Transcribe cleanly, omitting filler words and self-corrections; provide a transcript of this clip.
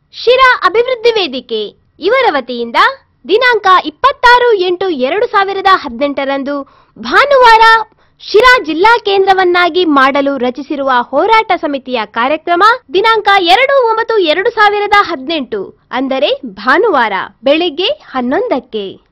ಶಿರಾ ಅಭಿವೃದ್ಧಿ ವೇದಿಕೆ ಇವರ ವತಿಯಿಂದ ದಿನಾಂಕ 26/8/2018 ಭಾನುವಾರ ಶಿರಾ ಜಿಲ್ಲಾ ಕೇಂದ್ರವನ್ನಾಗಿ ಮಾಡಲು ರಚಿಸಿರುವ ಹೋರಾಟ ಸಮಿತಿಯ ಕಾರ್ಯಕ್ರಮ ದಿನಾಂಕ 2/9/2018 ಅಂದರೆ ಭಾನುವಾರ ಬೆಳಿಗ್ಗೆ 11ಕ್ಕೆ